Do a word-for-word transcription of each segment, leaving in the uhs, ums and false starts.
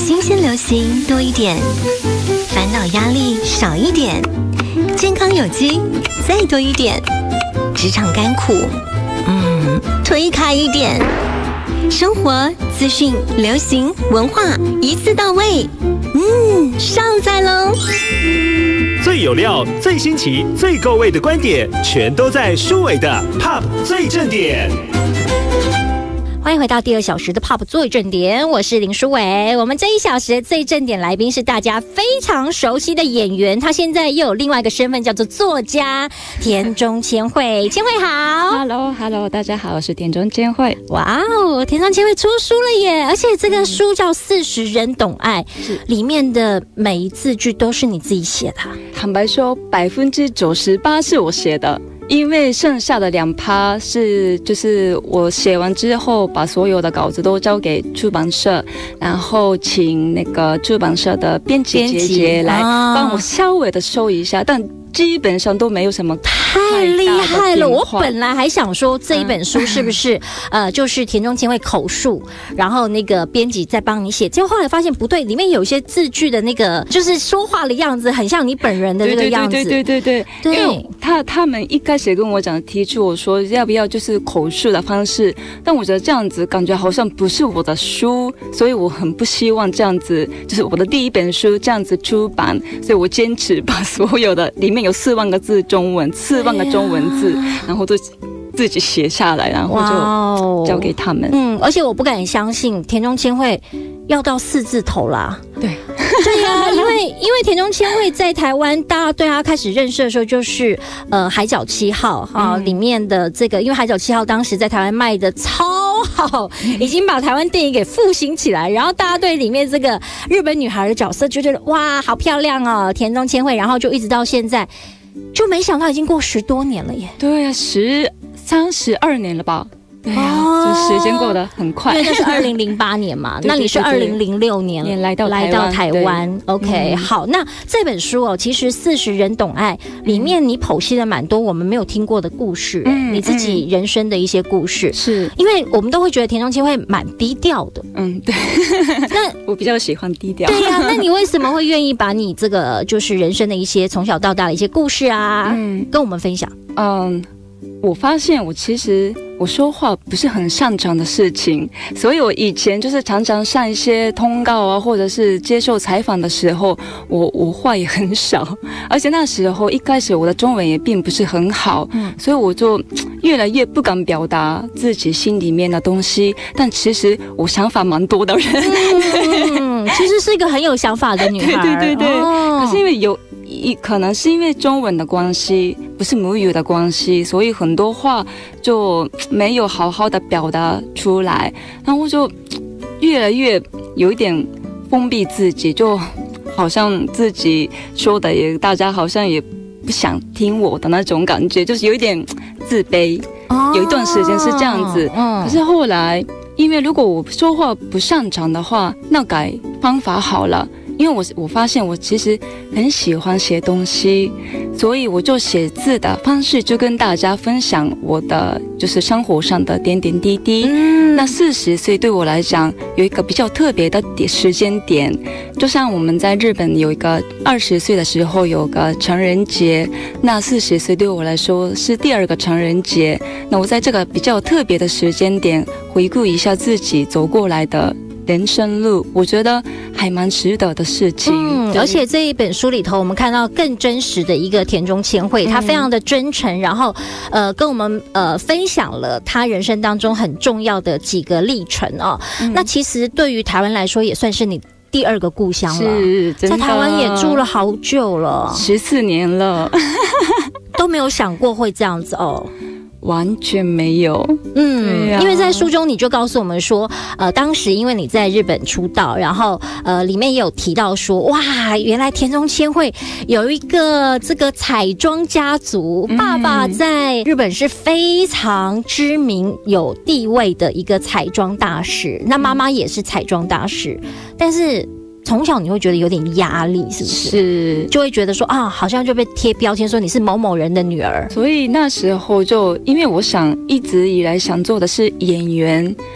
新鲜流行多一点，烦恼压力少一点，健康有机再多一点，职场甘苦，嗯，推开一点。生活资讯、流行文化一次到位，嗯，上菜喽！ 最有料、最新奇、最够味的观点，全都在舒伟的 P O P 最正点。 欢迎回到第二小时的 P O P 最正点，我是林舒伟。我们这一小时的最正点来宾是大家非常熟悉的演员，他现在又有另外一个身份叫做作家田中千惠。千惠好 ，Hello Hello， 大家好，我是田中千惠。 哇哦，田中千惠出书了耶！而且这个书叫《四十人懂爱》，里面的每一字句都是你自己写的。 坦白说，百分之九十八是我写的。因为剩下的两趴是就是我写完之后把所有的稿子都交给出版社，然后请那个出版社的编辑姐姐来帮我稍微的收一下，但基本上都没有什么太厉害了。我本来还想说这一本书是不是、嗯、呃就是田中千惠口述，然后那个编辑再帮你写，结果后来发现不对，里面有一些字句的那个就是说话的样子很像你本人的这个样子。对对对对对对， 因为他他们一开始跟我讲，提出我说要不要就是口述的方式，但我觉得这样子感觉好像不是我的书，所以我很不希望这样子就是我的第一本书这样子出版，所以我坚持把所有的里面有四万个字中文，四万个中文字，然后就自己写下来，然后就交给他们。 嗯，而且我不敢相信田中千惠要到四字头啦。 对。 对呀、啊，因为因为田中千惠在台湾，大家对他开始认识的时候，就是呃《海角七号》哈、嗯、里面的这个，因为《海角七号》当时在台湾卖的超好，已经把台湾电影给复兴起来。然后大家对里面这个日本女孩的角色就觉得哇，好漂亮哦，田中千惠。然后就一直到现在，就没想到已经过十多年了耶。 对呀、啊，十三十二年了吧。对呀、啊，哦、就时间过得很快。 对，那是二零零八年嘛，那你是二零零六年来到来到台湾。OK，、嗯、好，那这本书哦，其实《四十人懂爱》里面你剖析了蛮多我们没有听过的故事，嗯、你自己人生的一些故事。是、嗯，因为我们都会觉得田中千惠蛮低调的。 嗯，对。那我比较喜欢低调。 对呀、啊，那你为什么会愿意把你这个就是人生的一些从小到大的一些故事啊，嗯、跟我们分享？ 嗯，我发现我其实。我说话不是很擅长的事情，所以我以前就是常常上一些通告啊，或者是接受采访的时候，我我话也很少，而且那时候一开始我的中文也并不是很好，嗯，所以我就越来越不敢表达自己心里面的东西。但其实我想法蛮多的人， 嗯，其实是一个很有想法的女孩， 对对对对。 哦、 可是因为有。可能是因为中文的关系，不是母语的关系，所以很多话就没有好好的表达出来，然后就越来越有一点封闭自己，就好像自己说的也大家好像也不想听我的那种感觉，就是有一点自卑。哦、有一段时间是这样子，嗯、可是后来因为如果我说话不擅长的话，那改方法好了。因为我我发现我其实很喜欢写东西，所以我就写字的方式就跟大家分享我的就是生活上的点点滴滴。嗯、那四十岁对我来讲有一个比较特别的时间点，就像我们在日本有一个二十岁的时候有个成人节，那四十岁对我来说是第二个成人节。那我在这个比较特别的时间点回顾一下自己走过来的人生路，我觉得还蛮值得的事情。嗯， 而且这一本书里头，我们看到更真实的一个田中千惠，她非常的真诚，然后呃跟我们呃分享了她人生当中很重要的几个历程哦。嗯、那其实对于台湾来说，也算是你第二个故乡了，是真的，在台湾也住了好久了， 十四年了， 都没有想过会这样子哦。 完全没有， 嗯，啊、因为在书中你就告诉我们说，呃，当时因为你在日本出道，然后呃，里面也有提到说，哇，原来田中千惠有一个这个彩妆家族，嗯、爸爸在日本是非常知名有地位的一个彩妆大师，那妈妈也是彩妆大师，但是。从小你会觉得有点压力，是不是？是，就会觉得说啊，好像就被贴标签说你是某某人的女儿。 所以那时候就因为我想一直以来想做的是演员，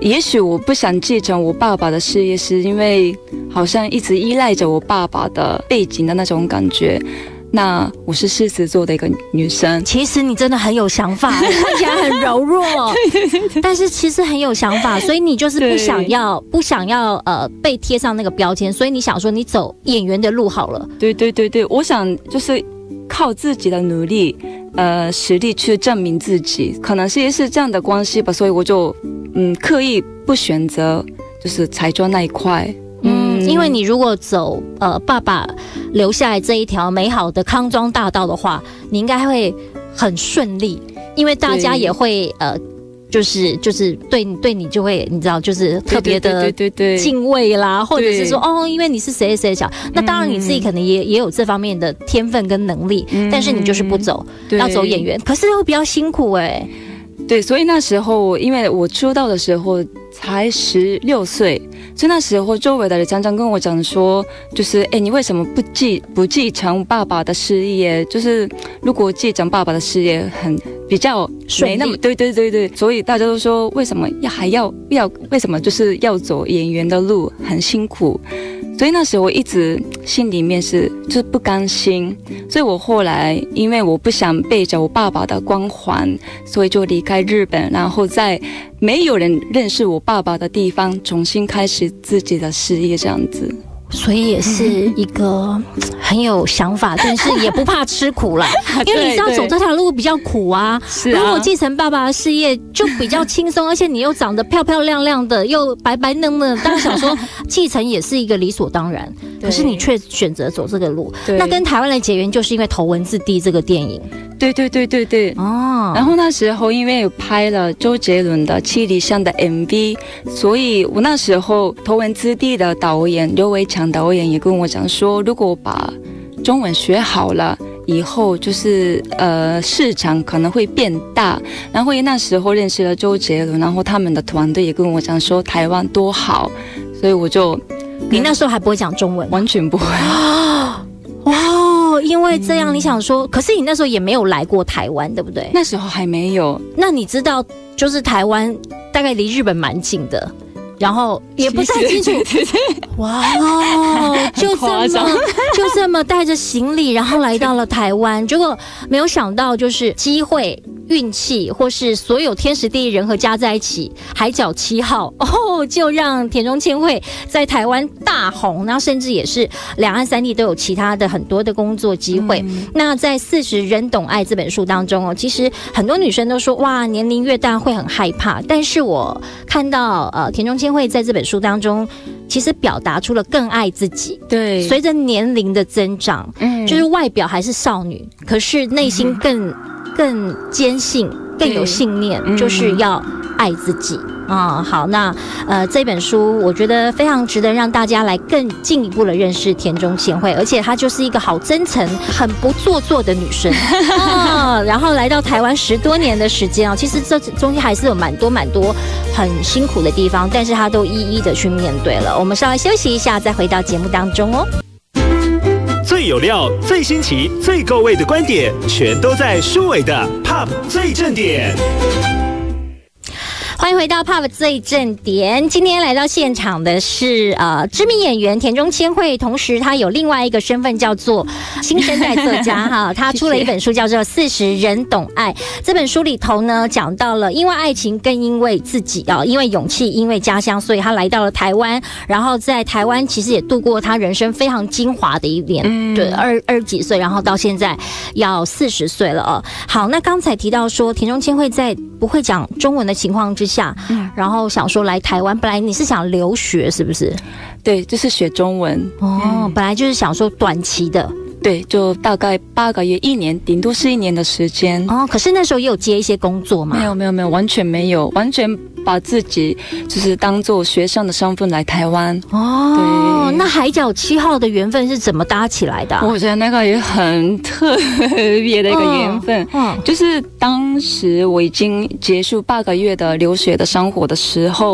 也许我不想继承我爸爸的事业，是因为好像一直依赖着我爸爸的背景的那种感觉。那我是狮子座的一个女生， 其实你真的很有想法，看起来很柔弱，对对对，但是其实很有想法，所以你就是不想要不想要呃被贴上那个标签，所以你想说你走演员的路好了。 对对对对，我想就是靠自己的努力，呃，实力去证明自己，可能是也是这样的关系吧，所以我就嗯刻意不选择就是彩妆那一块。 嗯，因为你如果走呃爸爸留下来这一条美好的康庄大道的话，你应该会很顺利，因为大家也会呃。就是就是对你对你就会你知道就是特别的敬畏啦，或者是说哦，因为你是谁谁谁小，那当然你自己可能也也有这方面的天分跟能力，嗯、但是你就是不走，要走演员，可是会比较辛苦哎、欸。 对，所以那时候因为我出道的时候才十六岁，所以那时候周围的人常常跟我讲说，就是哎，你为什么不继不继承爸爸的事业？就是如果继承爸爸的事业很比较没那么对对对对，所以大家都说为什么要还要要为什么就是要走演员的路很辛苦。所以那时候我一直心里面是就是不甘心，所以我后来因为我不想背着我爸爸的光环，所以就离开日本，然后在没有人认识我爸爸的地方重新开始自己的事业这样子。 所以也是一个很有想法，但是也不怕吃苦啦。因为你知道走这条路比较苦啊。是啊。如果继承爸爸的事业就比较轻松，而且你又长得漂漂亮亮的，又白白嫩嫩，当然想说继承也是一个理所当然。可是你却选择走这个路，那跟台湾的结缘就是因为《头文字 D》这个电影。 对对对对对。哦。然后那时候因为拍了周杰伦的《七里香》的 M V， 所以我那时候《头文字 D》的导演刘伟强导演也跟我讲说，如果我把中文学好了以后，就是呃市场可能会变大。然后那时候认识了周杰伦，然后他们的团队也跟我讲说台湾多好，所以我就。 你那时候还不会讲中文？ 完全不会。 哇，因为这样你想说，可是你那时候也没有来过台湾，对不对？ 那时候还没有。 那你知道，就是台湾大概离日本蛮近的。然后也不太清楚，哇，就这么就这么带着行李，然后来到了台湾，结果没有想到就是机会、运气，或是所有天时地利人和加在一起，海角七号哦，就让田中千惠在台湾大红，然后甚至也是两岸三地都有其他的很多的工作机会。嗯、那在《四十人懂爱》这本书当中哦，其实很多女生都说哇，年龄越大会很害怕，但是我看到呃田中千惠会在这本书当中，其实表达出了更爱自己。 对， 随着年龄的增长，嗯，就是外表还是少女，可是内心更、嗯、更坚信、更有信念，就是要爱自己。啊、嗯，好，那呃，这本书我觉得非常值得让大家来更进一步的认识田中千惠，而且她就是一个好真诚、很不做作的女生啊、哦。然后来到台湾十多年的时间啊、哦，其实这中间还是有蛮多蛮多很辛苦的地方，但是她都一一的去面对了。我们稍微休息一下，再回到节目当中哦。 最有料、最新奇、最够味的观点，全都在书伟的 Pop 最正点。 欢迎回到 Pop 最正点。今天来到现场的是呃知名演员田中千惠，同时她有另外一个身份叫做新生代作家哈。她出了一本书叫做《四十人懂爱》。这本书里头呢，讲到了因为爱情，更因为自己啊、哦，因为勇气，因为家乡，所以她来到了台湾。然后在台湾其实也度过她人生非常精华的一年，嗯、对，二二十几岁，然后到现在要四十岁了哦。好，那刚才提到说田中千惠在不会讲中文的情况之下。嗯、然后想说来台湾，本来你是想留学是不是？ 对，就是学中文哦、嗯。本来就是想说短期的， 对，就大概八个月、一年，顶多是一年的时间哦。可是那时候也有接一些工作吗？ 没有，没有，没有，完全没有，完全把自己就是当做学生的身份来台湾哦。对，那海角七号的缘分是怎么搭起来的、啊？ 我觉得那个也很特别的一个缘分，嗯，嗯就是当时我已经结束八个月的留学的生活的时候，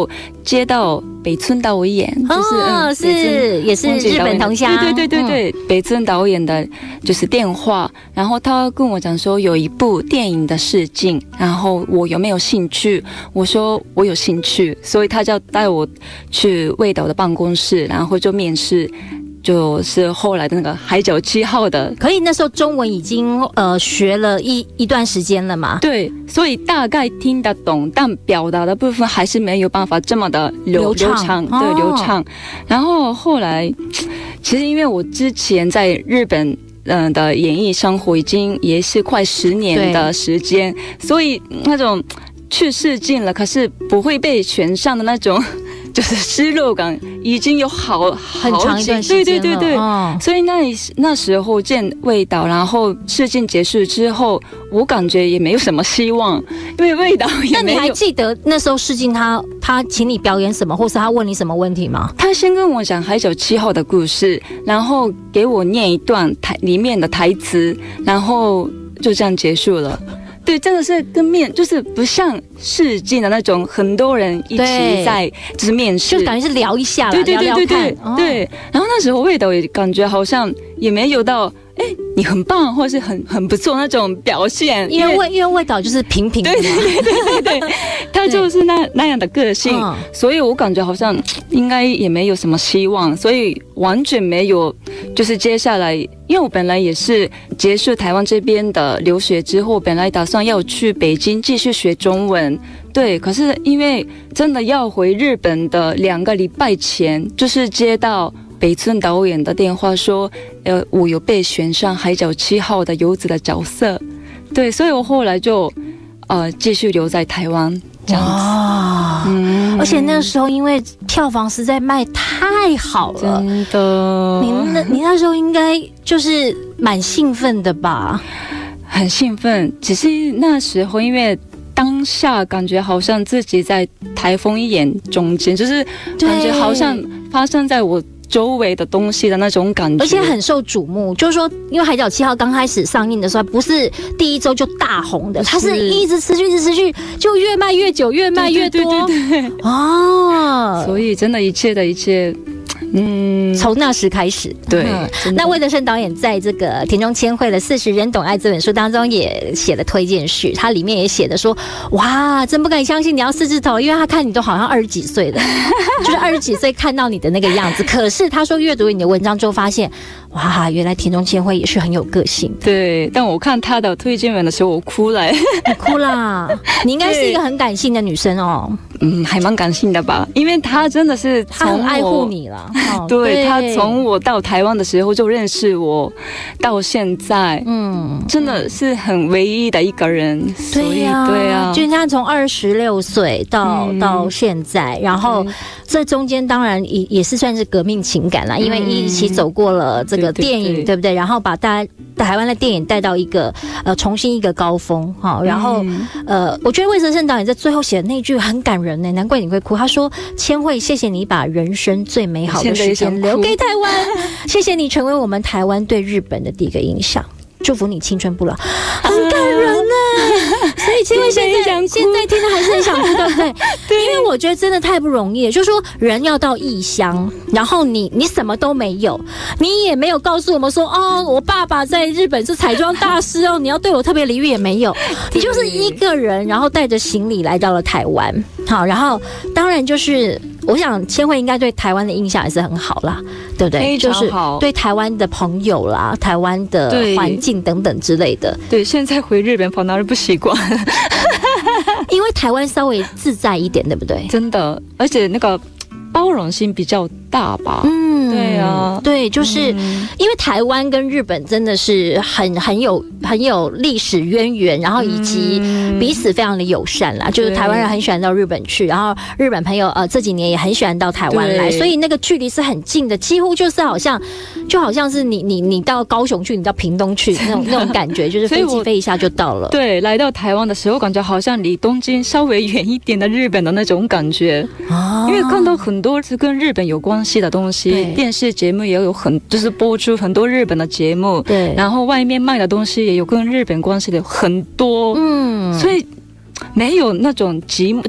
接到北村导演，就是、 哦嗯、 是也是日本同乡， 对对对对对，嗯、北村导演的就是电话，然后他跟我讲说有一部电影的试镜，然后我有没有兴趣？我说我有兴趣，所以他就带我去魏导的办公室，然后就面试。就是后来的那个海角七号的， 可以那时候中文已经呃学了一一段时间了嘛？ 对，所以大概听得懂，但表达的部分还是没有办法这么的流流畅， 流畅哦、 对流畅。然后后来，其实因为我之前在日本。嗯的演艺生活已经也是快十年的时间，所以那种去试镜了，可是不会被选上的那种。就是失落感已经有好很长一段时间了， 对对对对，哦、所以那那时候见魏导，然后试镜结束之后，我感觉也没有什么希望，因为魏导也没有。 那你还记得那时候试镜他他请你表演什么，或是他问你什么问题吗？ 他先跟我讲海角七号的故事，然后给我念一段台里面的台词，然后就这样结束了。对，真的是跟面就是不像试镜的那种，很多人一起在就是面试， 就感觉是聊一下啦， 对对对对对聊聊看对。 哦、 然后那时候魏导也感觉好像也没有到，哎，你很棒，或是很很不错那种表现， 因为魏因为魏导就是平平的嘛， 对对对对对，他就是那那样的个性， 嗯、 所以我感觉好像应该也没有什么希望，所以完全没有，就是接下来。因为我本来也是结束台湾这边的留学之后，本来打算要去北京继续学中文，对。可是因为真的要回日本的两个礼拜前，就是接到北村导演的电话说，呃，我有被选上海角七号的游子的角色，对，所以我后来就呃继续留在台湾。这样子， 嗯，而且那时候因为票房实在卖太好了， 真的。 你那你那时候应该就是蛮兴奋的吧？ 很兴奋，只是那时候因为当下感觉好像自己在台风眼中间，就是感觉好像发生在我周围的东西的那种感觉， 而且很受瞩目。就是说，因为《海角七号》刚开始上映的时候，不是第一周就大红的，它是一直持续、一直持续，就越卖越久，越卖越多。 对对对对哦， 所以真的，一切的一切。嗯， 从那时开始， 对。 嗯、那魏德圣导演在这个田中千惠的《四十人懂爱》这本书当中也写了推荐序，他里面也写的说，哇，真不敢相信你要四字头，因为他看你都好像二十几岁的，就是二十几岁看到你的那个样子。可是他说阅读你的文章之后发现，哇，原来田中千惠也是很有个性的。 对，但我看他的推荐文的时候，我哭了。 你哭啦？你应该是一个很感性的女生哦。 嗯，还蛮感性的吧，因为他真的是他很爱护你了。 哦、对, 对他从我到台湾的时候就认识我，到现在，嗯，真的是很唯一的一个人。 对呀、啊， 对啊， 就你看从二十六岁到、嗯、到现在，然后这中间当然也也是算是革命情感啦，嗯、因为一起走过了这个电影，对, 对, 对, 对不对？然后把大家台湾的电影带到一个呃重新一个高峰哈。然后、嗯、呃，我觉得魏德圣导演在最后写的那句很感人呢，难怪你会哭。他说：“千惠，谢谢你把人生最美好的时间留给台湾，谢谢你成为我们台湾对日本的第一个印象，祝福你青春不老。”很感人呢。所以千惠现在现在听的还是很想哭，对不对？对，因为我觉得真的太不容易了。就是说，人要到异乡，然后你你什么都没有，你也没有告诉我们说，哦，我爸爸在日本是彩妆大师哦，你要对我特别礼遇也没有，你就是一个人，然后带着行李来到了台湾。好，然后当然就是我想千惠应该对台湾的印象也是很好啦，对不对？ 非常好， 就是对台湾的朋友啦、台湾的环境等等之类的。 对，现在回日本反而不习惯， 因为台湾稍微自在一点，对不对？ 真的，而且那个包容性比较大吧。嗯，对啊， 对，就是、嗯、因为台湾跟日本真的是很很有很有历史渊源，然后以及彼此非常的友善啦。嗯、就是台湾人很喜欢到日本去，然后日本朋友呃这几年也很喜欢到台湾来，所以那个距离是很近的，几乎就是好像就好像是你你你到高雄去，你到屏东去那种那种感觉，就是飞机飞一下就到了。 对，来到台湾的时候，感觉好像离东京稍微远一点的日本的那种感觉，哦、因为看到很多是跟日本有关系的东西，电视节目也有很就是播出很多日本的节目，对，然后外面卖的东西也有跟日本关系的很多，嗯，所以没有那种寂寞，就是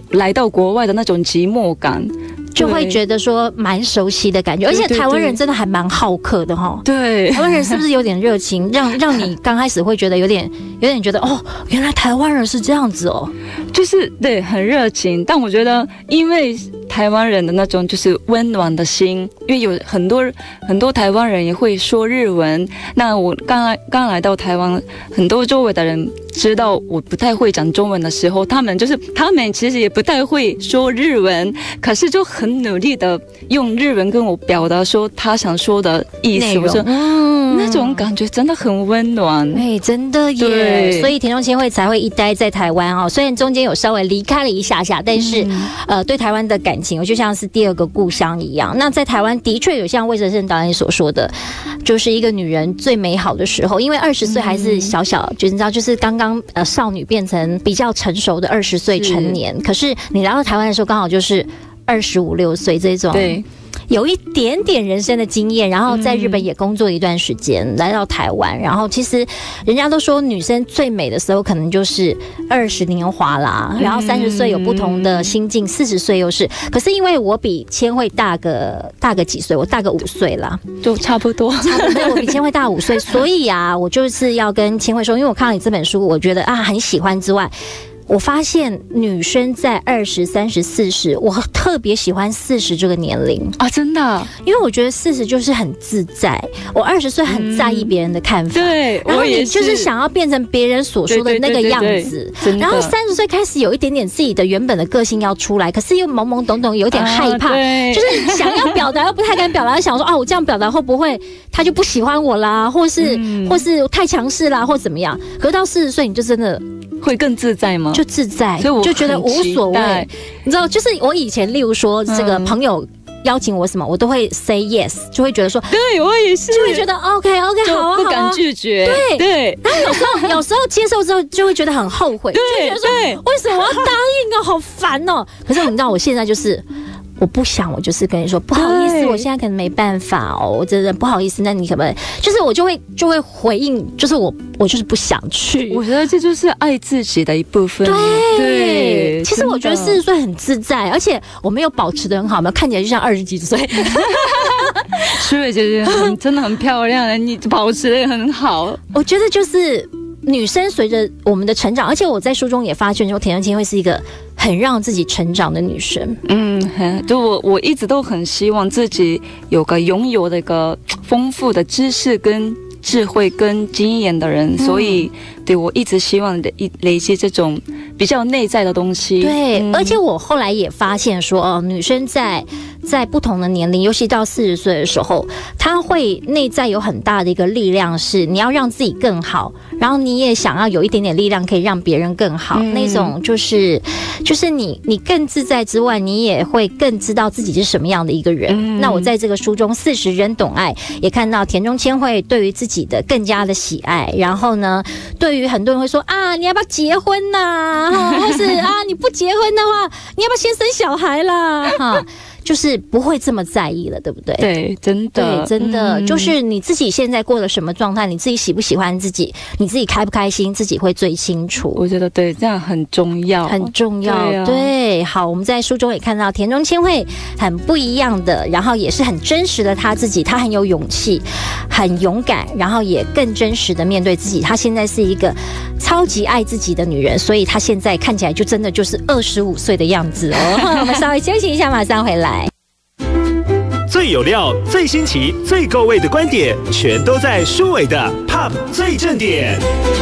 来到国外的那种寂寞感。 就会觉得说蛮熟悉的感觉，而且台湾人真的还蛮好客的哈。 对， 台湾人是不是有点热情，让让你刚开始会觉得有点有点觉得哦，原来台湾人是这样子哦， 就是对很热情。但我觉得，因为台湾人的那种就是温暖的心，因为有很多很多台湾人也会说日文。那我刚来刚来到台湾，很多周围的人知道我不太会讲中文的时候，他们就是他们其实也不太会说日文，可是就很努力的用日文跟我表达说他想说的意思。我说，嗯，那种感觉真的很温暖。 哎，真的耶！所以田中千惠才会一待在台湾哦。虽然中间有稍微离开了一下下，但是、嗯、呃，对台湾的感情就像是第二个故乡一样。那在台湾的确有像魏哲胜导演所说的，就是一个女人最美好的时候，因为二十岁还是小小，嗯、就你知道，就是刚刚呃少女变成比较成熟的二十岁成年。可是你来到台湾的时候，刚好就是二十五六岁这种。对。有一点点人生的经验，然后在日本也工作一段时间、嗯、来到台湾，然后其实人家都说女生最美的时候可能就是二十年华啦、嗯、然后三十岁有不同的心境，四十岁又是，可是因为我比千惠大个大个几岁，我大个五岁啦， 就差不多差不多，我比千惠大五岁，所以啊我就是要跟千惠说，因为我看到你这本书我觉得啊很喜欢之外，我发现女生在二十、三十、四十，我特别喜欢四十这个年龄啊，真的， 因为我觉得四十就是很自在。我二十岁很在意别人的看法，嗯、 对， 然后你就是想要变成别人所说的那个样子。然后三十岁开始有一点点自己的原本的个性要出来，可是又懵懵懂懂，有点害怕，啊、就是想要表达又不太敢表达，想说啊，我这样表达会不会他就不喜欢我啦，或是、嗯、或是太强势啦，或怎么样？可是到四十岁，你就真的。 会更自在吗？ 就自在， 所以我就觉得无所谓。你知道，就是我以前，例如说这个朋友邀请我什么，我都会 say yes， 就会觉得说， 对我也是， 就会觉得 OK OK 好啊， 不敢拒绝。 对对， 然后有时候有时候接受之后，就会觉得很后悔， 对就觉得说为什么我要答应啊，好烦哦。可是你知道，我现在就是。我不想，我就是跟你说不好意思，我现在可能没办法哦，我真的不好意思。那你可不可以？就是我就会就会回应，就是我我就是不想去。 我觉得这就是爱自己的一部分。 对， 对其实我觉得四十岁很自在，而且我没有保持得很好，没有看起来就像二十几岁。 舒蕊姐姐很真的很漂亮，你保持得很好。 我觉得就是女生随着我们的成长，而且我在书中也发现说，田中千惠是一个很让自己成长的女生。 嗯，就我我一直都很希望自己有个拥有的一个丰富的知识跟智慧跟经验的人，嗯、所以对我一直希望累累积这种比较内在的东西。 对，嗯、而且我后来也发现说，哦，女生在在不同的年龄，尤其到四十岁的时候，她会内在有很大的一个力量，是你要让自己更好，然后你也想要有一点点力量可以让别人更好，嗯、那种就是就是你你更自在之外，你也会更知道自己是什么样的一个人。嗯、那我在这个书中《四十人懂爱》也看到田中千惠对于自己的更加的喜爱，然后呢，对于很多人会说啊，你要不要结婚呐、啊？或是啊，你不结婚的话，你要不要先生小孩啦？哈。就是不会这么在意了，对不对？ 对，真的， 对，真的、嗯、就是你自己现在过了什么状态，你自己喜不喜欢自己，你自己开不开心，自己会最清楚。 我觉得对，这样很重要， 很重要。对, 啊、对，好，我们在书中也看到田中千惠很不一样的，然后也是很真实的她自己，她很有勇气，很勇敢，然后也更真实的面对自己。她现在是一个超级爱自己的女人，所以她现在看起来就真的就是二十五岁的样子哦。我们稍微休息一下，马上回来。 最有料、最新奇、最够味的观点，全都在舒伟的 Pop 最正点。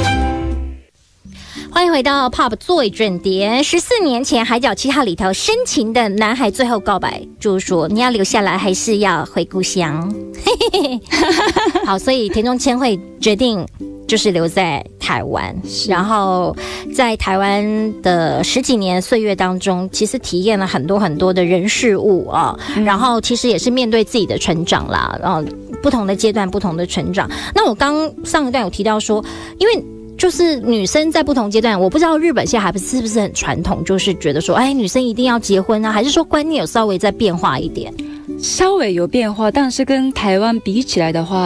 欢迎回到 Pop 最正点。十四年前，《海角七号》里头深情的男孩最后告白，就是说你要留下来，还是要回故乡？好，所以田中千惠决定就是留在台湾，然后在台湾的十几年岁月当中，其实体验了很多很多的人事物啊，嗯、然后其实也是面对自己的成长啦，然后不同的阶段不同的成长。那我刚上一段有提到说，因为就是女生在不同阶段，我不知道日本现在还不是不是很传统，就是觉得说，哎，女生一定要结婚啊，还是说观念有稍微再变化一点？ 稍微有变化，但是跟台湾比起来的话，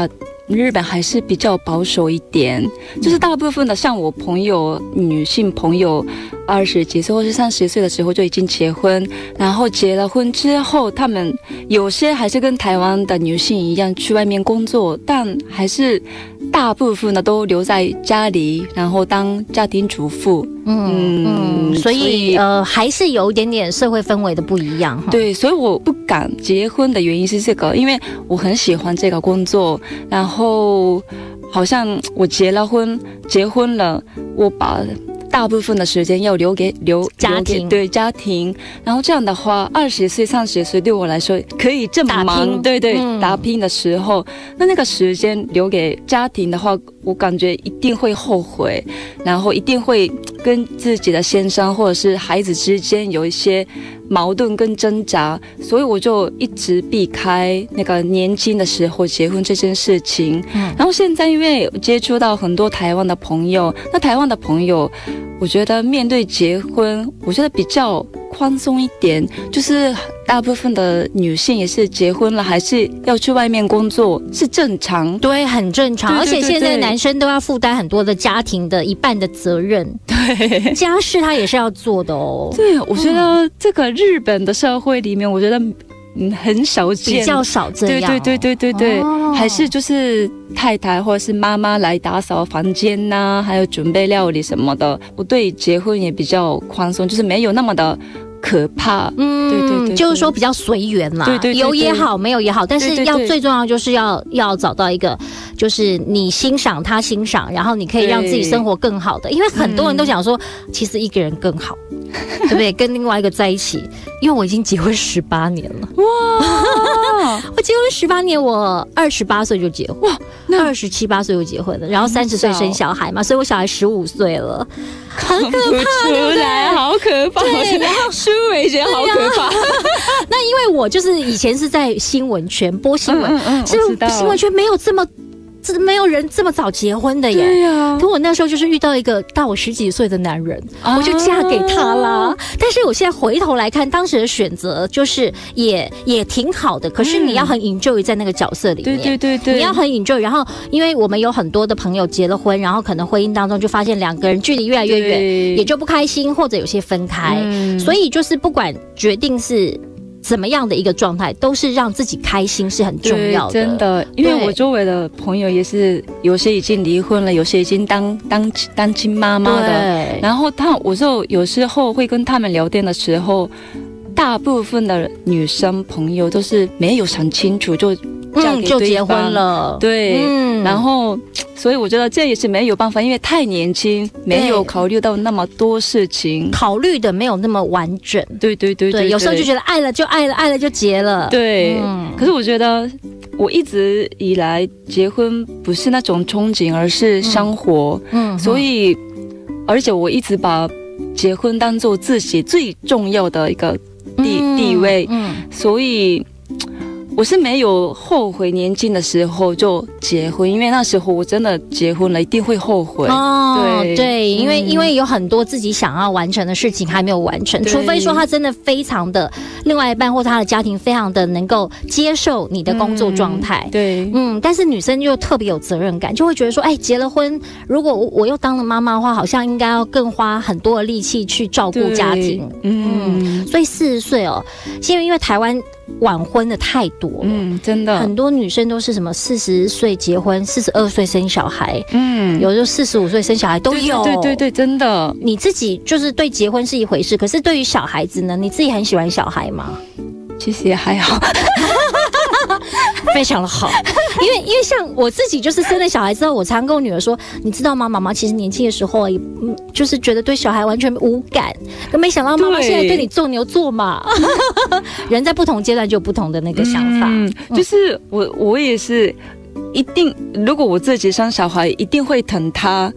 日本还是比较保守一点，就是大部分的像我朋友女性朋友二十几岁或是三十岁的时候就已经结婚，然后结了婚之后他们有些还是跟台湾的女性一样去外面工作，但还是大部分的都留在家里，然后当家庭主妇。 嗯嗯，所以, 所以呃还是有一点点社会氛围的不一样。 对，所以我不敢结婚的原因是这个，因为我很喜欢这个工作，然后好像我结了婚结婚了，我把大部分的时间要留给留家庭， 对家庭，然后这样的话，二十岁、三十岁对我来说可以这么忙，对对、嗯，打拼的时候，那那个时间留给家庭的话，我感觉一定会后悔，然后一定会跟自己的先生或者是孩子之间有一些矛盾跟挣扎，所以我就一直避开那个年轻的时候结婚这件事情。嗯，然后现在因为接触到很多台湾的朋友，那台湾的朋友我觉得面对结婚我觉得比较宽松一点，就是大部分的女性也是结婚了还是要去外面工作是正常， 对，很正常。对对对对，而且现在男生都要负担很多的家庭的一半的责任，对，家事他也是要做的哦。 对，我觉得这个日本的社会里面我觉得嗯，很少见， 比较少这样。 对对对对对对、哦，还是就是太太或者是妈妈来打扫房间呐、啊，还有准备料理什么的。我对结婚也比较宽松，就是没有那么的可怕。嗯，对 对, 对, 对， 就是说比较随缘啦。 对 对, 对, 对, 对， 有也好，没有也好，但是要最重要就是要要找到一个，就是你欣赏他欣赏，然后你可以让自己生活更好的。因为很多人都想说，嗯、其实一个人更好。对不对？跟另外一个在一起，因为我已经结婚十八年了。哇！我结婚十八年，我二十八岁就结婚，哇，那二十七八岁就结婚了，然后三十岁生小孩嘛，所以我小孩十五岁了，很可怕，对不对？ 好可怕！对，然后舒伟觉得好可怕。 那因为我就是以前是在新闻圈播新闻， 嗯嗯嗯， 是新闻圈没有这么。这没有人这么早结婚的耶， 对呀、啊。 可我那时候就是遇到一个大我十几岁的男人，啊、我就嫁给他啦。但是我现在回头来看，当时的选择就是也也挺好的。可是你要很 enjoy 在那个角色里面， 对对对对， 你要很 enjoy。然后，因为我们有很多的朋友结了婚，然后可能婚姻当中就发现两个人距离越来越远，也就不开心，或者有些分开。嗯、所以就是不管决定是。怎么样的一个状态，都是让自己开心是很重要的。 真的，因为我周围的朋友也是，有些已经离婚了，有些已经当当单亲妈妈的。然后他，我就有时候会跟他们聊天的时候，大部分的女生朋友都是没有想清楚就嫁给对方、嗯、就结婚了。对，嗯，然后。所以我觉得这也是没有办法，因为太年轻，没有考虑到那么多事情， 考虑的没有那么完整。 对对 对, 对, 对, 对， 有时候就觉得爱了就爱了，爱了就结了。 对，嗯、可是我觉得我一直以来结婚不是那种憧憬，而是生活。嗯，嗯所以而且我一直把结婚当做自己最重要的一个地、嗯、地位。嗯，所以。我是没有后悔年轻的时候就结婚，因为那时候我真的结婚了一定会后悔。 哦，对对，因为、嗯、因为有很多自己想要完成的事情还没有完成，除非说他真的非常的另外一半或他的家庭非常的能够接受你的工作状态。 嗯、对， 嗯，但是女生又特别有责任感，就会觉得说，哎，结了婚，如果我又当了妈妈的话，好像应该要更花很多的力气去照顾家庭。嗯，嗯所以四十岁哦，是因为因为台湾。晚婚的太多了， 嗯，真的， 很多女生都是什么四十岁结婚，四十二岁生小孩，嗯，有就四十五岁生小孩都有， 对对 对, 对, 对，真的。 你自己就是对结婚是一回事，可是对于小孩子呢，你自己很喜欢小孩吗？ 其实也还好。 非常的好，因为因为像我自己就是生了小孩之后，我常跟我女儿说，你知道吗？妈妈其实年轻的时候也嗯，就是觉得对小孩完全无感，可没想到妈妈现在对你做牛做马。人在不同阶段就有不同的那个想法， 嗯，就是我我也是一定，如果我自己生小孩，一定会疼他。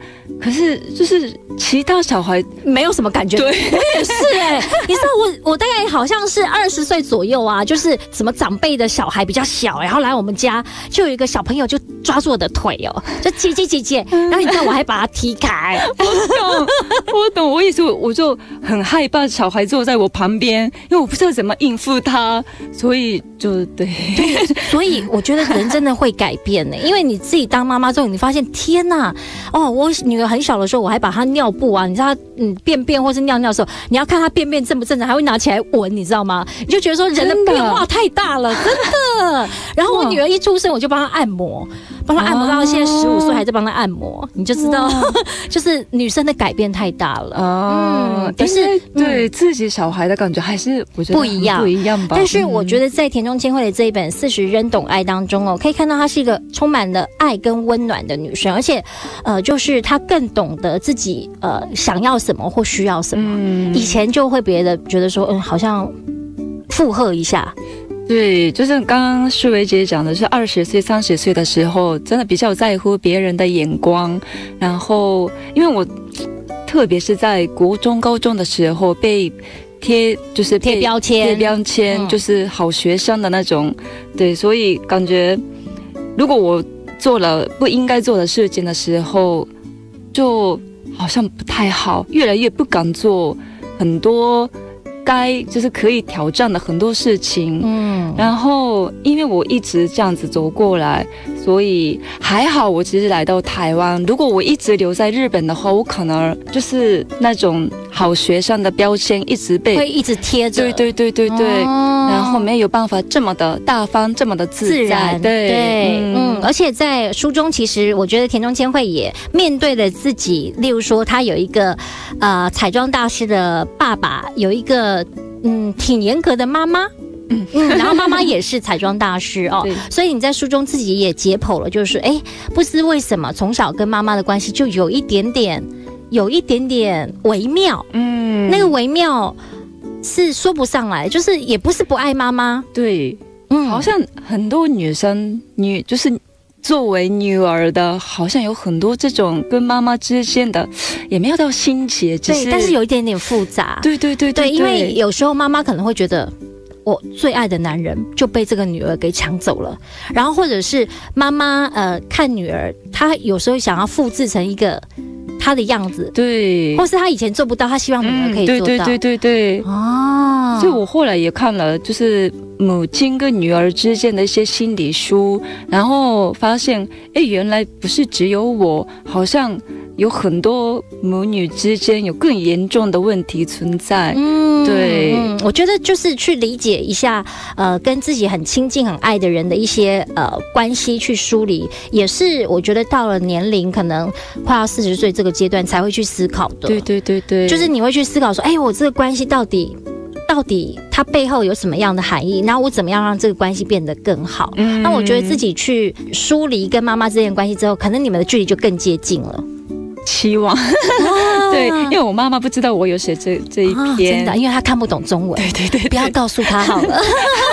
可是就是其他小孩没有什么感觉。 对， 我也是哎、欸，你知道我我大概好像是二十岁左右啊，就是什么长辈的小孩比较小，然后来我们家，就有一个小朋友就抓住我的腿哦，就姐姐姐姐，然后你知道我还把他踢开。 我懂，我懂，我也是，我就很害怕小孩坐在我旁边，因为我不知道怎么应付他，所以就对。 所以我觉得人真的会改变呢、欸，因为你自己当妈妈之后，你发现天哪，哦，我女儿很小的时候，我还把她尿布啊，你知道她嗯便便或是尿尿的时候，你要看她便便正不正常，还会拿起来闻，你知道吗？你就觉得说人的变化太大了，真的。然后我女儿一出生，我就帮她按摩，帮她按摩到现在十五岁还在帮她按摩，你就知道，就是女生的改变太大了。 哦、嗯，但是对、嗯、自己小孩的感觉还是我觉得不一样， 不一样吧。 但是我觉得在田中千惠的这一本《四十仍懂爱》当中哦，可以看到她是一个充满了爱跟温暖的女生，而且呃，就是她更懂得自己呃想要什么或需要什么。嗯、以前就会别的觉得说，嗯，好像附和一下。 对，就是刚刚诗薇姐讲的是二十岁、三十岁的时候，真的比较在乎别人的眼光。然后，因为我特别是在国中、高中的时候被贴，就是贴标签， 贴标签、嗯、就是好学生的那种。对，所以感觉如果我做了不应该做的事情的时候，就好像不太好，越来越不敢做很多该就是可以挑战的很多事情。嗯，然后因为我一直这样子走过来，所以还好我其实来到台湾。如果我一直留在日本的话，我可能就是那种好学生的标签一直被会一直贴着。 对对对对对、哦、然后没有办法这么的大方，这么的自在自然。 对对 嗯, 嗯，而且在书中，其实我觉得田中千惠也面对了自己，例如说她有一个呃彩妆大师的爸爸，有一个嗯挺严格的妈妈。嗯，然后妈妈也是彩妆大师哦，所以你在书中自己也解剖了，就是哎，不知为什么从小跟妈妈的关系就有一点点，有一点点微妙，嗯，那个微妙是说不上来，就是也不是不爱妈妈， 对，嗯，好像很多女生女就是作为女儿的，好像有很多这种跟妈妈之间的，也没有到心结，只是对，但是有一点点复杂， 对对对 对, 对， 因为有时候妈妈可能会觉得。我最爱的男人就被这个女儿给抢走了，然后或者是妈妈呃看女儿，她有时候想要复制成一个她的样子， 对， 或是她以前做不到，她希望女儿可以做到，嗯、 对对对对对，哦，所以我后来也看了，就是母亲跟女儿之间的一些心理书，然后发现，哎，原来不是只有我，好像有很多母女之间有更严重的问题存在。嗯，对， 嗯，我觉得就是去理解一下，呃，跟自己很亲近、很爱的人的一些呃关系，去梳理，也是我觉得到了年龄可能快要四十岁这个阶段才会去思考的。 对对对对， 就是你会去思考说，哎，我这个关系到底。到底它背后有什么样的含义？然后我怎么样让这个关系变得更好？嗯，那我觉得自己去梳理跟妈妈之间的关系之后，可能你们的距离就更接近了。 期望，对，因为我妈妈不知道我有写这这一篇、啊， 真的，因为她看不懂中文。 对对 对, 对， 不要告诉她好了。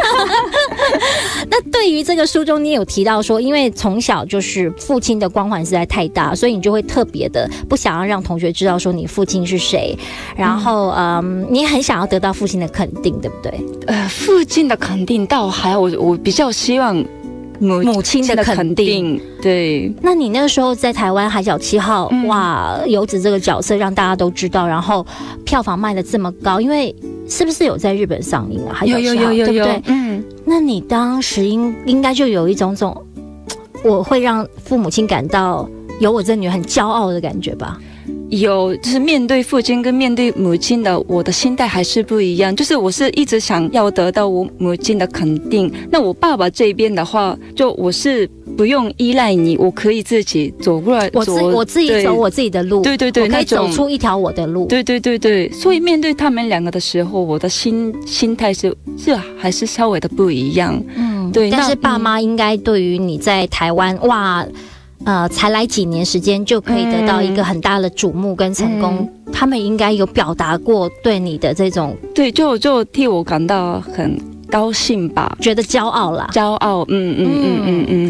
那对于这个书中，你也有提到说，因为从小就是父亲的光环实在太大，所以你就会特别的不想要让同学知道说你父亲是谁，然后嗯，嗯你也很想要得到父亲的肯定，对不对？ 呃，父亲的肯定倒还好，我我比较希望。母, 母亲的肯定， 对。 那你那个时候在台湾《海角七号》嗯，哇，游子这个角色让大家都知道，然后票房卖得这么高，因为是不是有在日本上映啊？海角七号，有有有有有，对不对？嗯，那你当时应应该就有一种种，我会让父母亲感到有我这女儿很骄傲的感觉吧？ 有，就是面对父亲跟面对母亲的我的心态还是不一样，就是我是一直想要得到我母亲的肯定，那我爸爸这边的话，就我是不用依赖你，我可以自己走过来， 我自我自己走我自己的路， 对对对， 我可以走出一条我的路， 对对对对，所以面对他们两个的时候，我的心心态是是还是稍微的不一样，嗯，对。 但是爸妈应该对于你在台湾，嗯，哇。呃，才来几年时间就可以得到一个很大的瞩目跟成功，嗯，他们应该有表达过对你的这种， 对，就就替我感到很高兴吧， 觉得骄傲啦， 骄傲，嗯嗯嗯嗯嗯。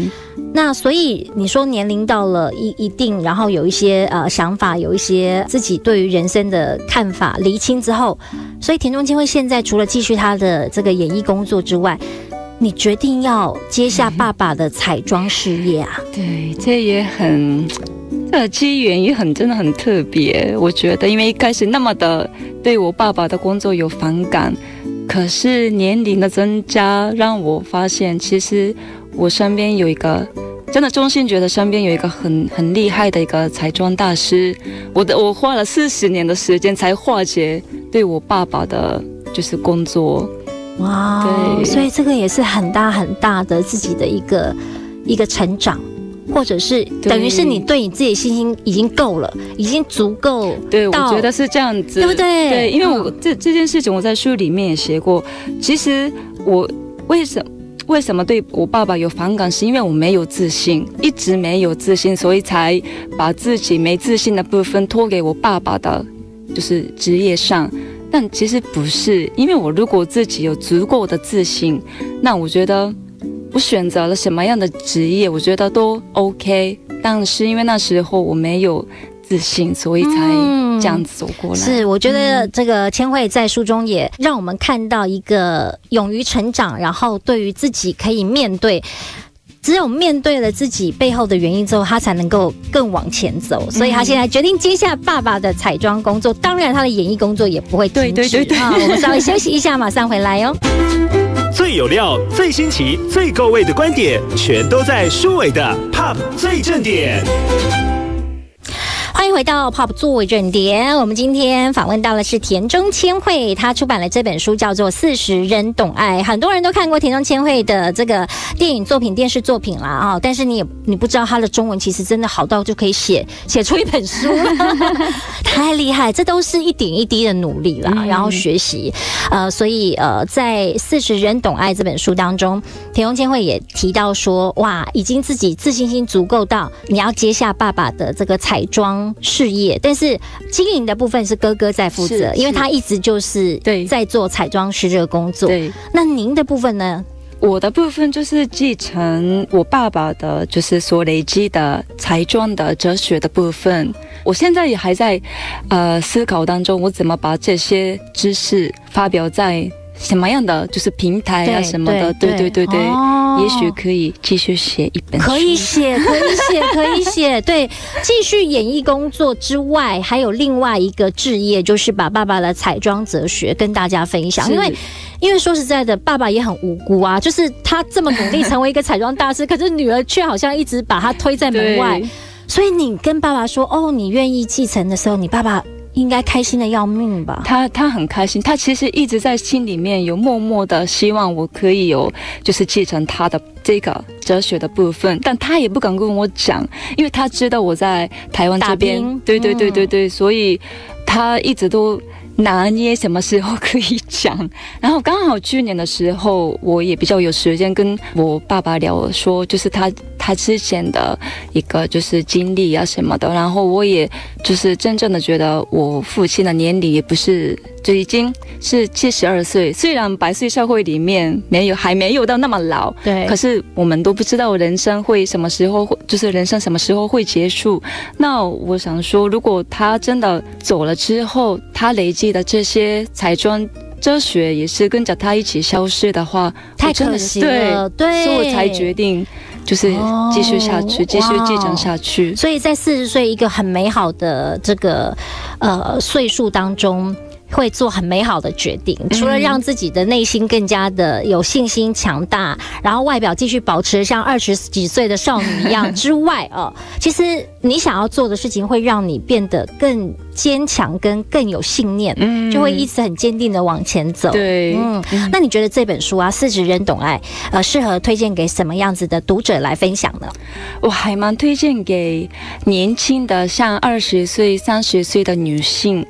那所以你说年龄到了一一定，然后有一些呃想法，有一些自己对于人生的看法厘清之后，所以田中千惠现在除了继续她的这个演艺工作之外，你决定要接下爸爸的彩妆事业啊？ 对，这也很，这个机缘也很真的很特别。我觉得，因为一开始那么的对我爸爸的工作有反感，可是年龄的增加让我发现，其实我身边有一个。真的衷心觉得身边有一个很很厉害的一个彩妆大师，我的我花了四十年的时间才化解对我爸爸的就是工作。 哇，对，所以这个也是很大很大的自己的一个一个成长，或者是等于是你对你自己的信心已经够了，已经足够。 对，我觉得是这样子， 对不对？ 对，因为我、嗯、这这件事情我在书里面也写过。其实我为什么？为什么对我爸爸有反感？是因为我没有自信，一直没有自信，所以才把自己没自信的部分托给我爸爸的，就是职业上。但其实不是，因为我如果自己有足够的自信，那我觉得我选择了什么样的职业，我觉得都 OK。但是因为那时候我没有自信，所以才这样子走过来。嗯、 是，我觉得这个千惠在书中也让我们看到一个勇于成长，然后对于自己可以面对。只有面对了自己背后的原因之后，他才能够更往前走。所以他现在决定接下爸爸的彩妆工作，当然他的演艺工作也不会停止。对对对对、啊，我们稍微休息一下，马上回来哟。 最有料、最新奇、最够味的观点，全都在书伟的 Pop 最正点。 欢迎回到 Pop 作为正点，我们今天访问到的是田中千惠，她出版了这本书叫做《四十人懂爱》，很多人都看过田中千惠的这个电影作品、电视作品啦啊、哦，但是你也你不知道她的中文其实真的好到就可以写写出一本书了，太厉害！这都是一点一滴的努力啦，然后学习，呃，所以呃，在《四十人懂爱》这本书当中，田中千惠也提到说，哇，已经自己自信心足够到你要接下爸爸的这个彩妆事业，但是经营的部分是哥哥在负责，因为他一直就是在做彩妆师这个工作。对，那您的部分呢？ 我的部分就是继承我爸爸的，就是所累积的彩妆的哲学的部分。我现在也还在呃思考当中，我怎么把这些知识发表在什么样的就是平台啊什么的，对对对 对, 对、哦，也许可以继续写一本书， 可以写，可以写，可以写，对，继续演艺工作之外，还有另外一个志业，就是把爸爸的彩妆哲学跟大家分享，因为。因为说实在的，爸爸也很无辜啊，就是他这么努力成为一个彩妆大师，可是女儿却好像一直把他推在门外。所以你跟爸爸说，哦，你愿意继承的时候，你爸爸应该开心的要命吧？ 他他很开心，他其实一直在心里面有默默的希望我可以有就是继承他的这个哲学的部分，但他也不敢跟我讲，因为他知道我在台湾这边，对对对对对、嗯，所以他一直都拿捏什么时候可以讲。然后刚好去年的时候，我也比较有时间跟我爸爸聊，说就是他他之前的一个就是经历啊什么的。然后我也就是真正的觉得我父亲的年龄也不是，就已经是七十二岁，虽然百岁社会里面没有还没有到那么老，对，可是我们都不知道人生会什么时候，就是人生什么时候会结束。那我想说，如果他真的走了之后，他累积的这些彩妆哲学也是跟着他一起消失的话， 太可惜了。对， 对，所以我才决定就是继续下去，哦、继续继承下去。 所以在四十岁一个很美好的这个呃岁数当中，会做很美好的决定，除了让自己的内心更加的有信心强大，然后外表继续保持像二十几岁的少女一样之外哦，其实你想要做的事情会让你变得更坚强跟更有信念，嗯，就会一直很坚定的往前走。 对， 嗯，那你觉得这本书啊《四十人懂爱》呃适合推荐给什么样子的读者来分享呢？ 我还蛮推荐给年轻的像二十岁三十岁的女性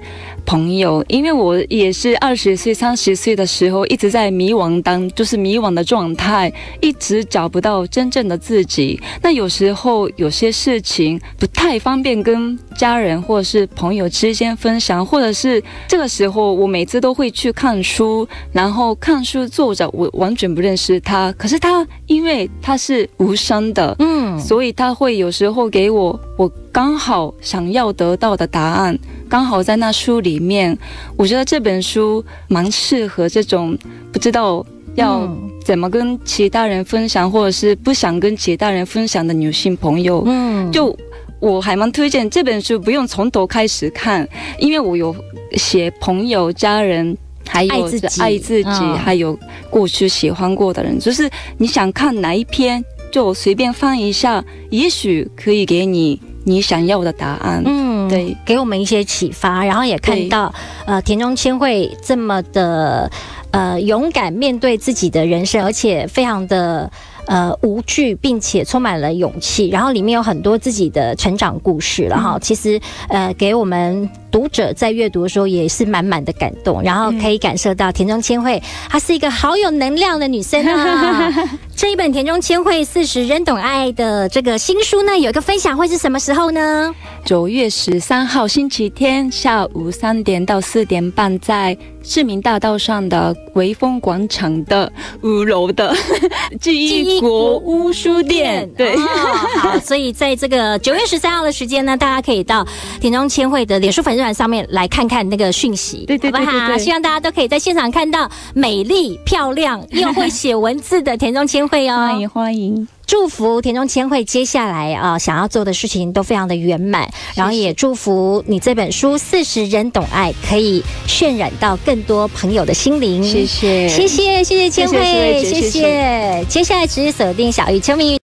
朋友，因为我也是二十岁、三十岁的时候一直在迷惘当，就是迷惘的状态，一直找不到真正的自己。那有时候有些事情不太方便跟家人或者是朋友之间分享，或者是这个时候我每次都会去看书，然后看书作者我完全不认识他，可是他因为他是无声的，嗯，所以他会有时候给我我刚好想要得到的答案，刚好在那书里面。我觉得这本书蛮适合这种不知道要怎么跟其他人分享，或者是不想跟其他人分享的女性朋友。嗯，就我还蛮推荐这本书，不用从头开始看，因为我有写朋友、家人，还有爱自己，爱自己、嗯、还有过去喜欢过的人，就是你想看哪一篇就随便翻一下，也许可以给你你想要的答案。嗯，对， 给我们一些启发，然后也看到呃田中千惠这么的呃勇敢面对自己的人生，而且非常的呃无惧，并且充满了勇气，然后里面有很多自己的成长故事了哈、嗯。其实呃给我们读者在阅读的时候也是满满的感动，然后可以感受到田中千惠她是一个好有能量的女生啊。这一本田中千惠四十人懂爱的这个新书呢，有一个分享会是什么时候呢？ 九月十三号星期天下午三点到四点半，在市民大道上的微风广场的五楼的记忆国屋书店。对、哦， 好，所以在这个九月十三号的时间呢，大家可以到田中千惠的脸书粉丝团上面来看看那个讯息，对对对 对, 对, 对, 对，希望大家都可以在现场看到美丽漂亮又会写文字的田中千惠哦， 欢迎欢迎。 祝福田中千惠接下来啊、呃、想要做的事情都非常的圆满，然后也祝福你这本书《四十人懂爱》可以渲染到更多朋友的心灵。 谢谢， 谢谢，谢谢千惠， 谢谢， 谢谢。接下来持续锁定小玉秋明。